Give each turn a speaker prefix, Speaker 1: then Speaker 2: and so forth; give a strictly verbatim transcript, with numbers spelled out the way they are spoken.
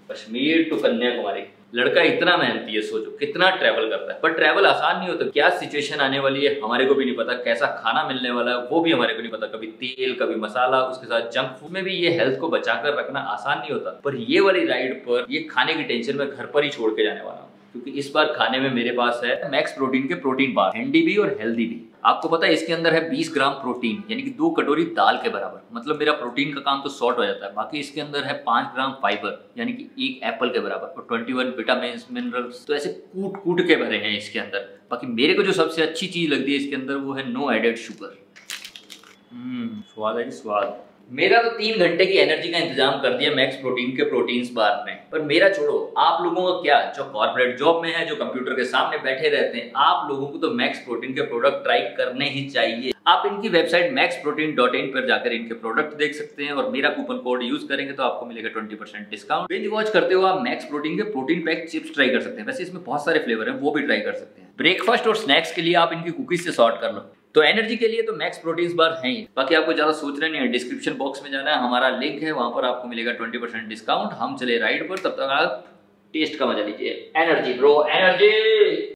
Speaker 1: Kashmir to Kanyakumari, लड़का इतना मेहनती है, सोचो कितना ट्रैवल करता है। पर ट्रैवल आसान नहीं होता, क्या सिचुएशन आने वाली है हमारे को भी नहीं पता, कैसा खाना मिलने वाला है वो भी हमारे को नहीं पता, कभी तेल कभी मसाला, उसके साथ जंक फूड में भी ये हेल्थ को बचाकर रखना आसान नहीं होता। पर ये वाली राइड पर ये खाने की टेंशन मैं घर पर ही छोड़ के जाने वाला हूँ, क्योंकि इस बार खाने में मेरे पास है मैक्स प्रोटीन के प्रोटीन बार, हैंडी भी और हेल्दी भी। आपको पता है इसके अंदर है बीस ग्राम प्रोटीन, यानी कि दो कटोरी दाल के बराबर। मतलब मेरा प्रोटीन का काम तो सॉर्ट हो जाता है। बाकी इसके अंदर है पांच ग्राम फाइबर, यानी कि एक एप्पल के बराबर, और इक्कीस विटामिन मिनरल्स तो ऐसे कूट कूट के भरे हैं इसके अंदर। बाकी मेरे को जो सबसे अच्छी चीज लगती है इसके अंदर वो है नो एडेड शुगर। हम्म स्वाद है स्वाद। मेरा तो तीन घंटे की एनर्जी का इंतजाम कर दिया मैक्स प्रोटीन के प्रोटीन्स बार ने। पर मेरा छोड़ो, आप लोगों का क्या, जो कॉर्पोरेट जॉब में है, जो कंप्यूटर के सामने बैठे रहते हैं, आप लोगों को तो मैक्स प्रोटीन के प्रोडक्ट ट्राई करने ही चाहिए। आप इनकी website Max Protein dot in पर जाकर इनके प्रोडक्ट देख सकते हैं और मेरा कूपन कोड यूज करेंगे तो आपको मिलेगा twenty percent discount. Binge watch करते हुए आप मैक्स प्रोटीन के प्रोटीन पैक चिप्स ट्राई कर सकते हैं। वैसे इसमें बहुत सारे फ्लेवर हैं, वो भी ट्राई कर सकते हैं। ब्रेकफास्ट और स्नैक्स के लिए आप इनकी कुकीज से सॉर्ट कर लो। तो एनर्जी के लिए तो मैक्स प्रोटीन्स बार है ही। बाकी आपको ज्यादा सोचना नहीं है, डिस्क्रिप्शन बॉक्स में जाना है, हमारा लिंक है, वहां पर आपको मिलेगा ट्वेंटी परसेंट डिस्काउंट। हम चले राइड पर, तब तक आप टेस्ट का मजा लीजिए। Energy bro, energy.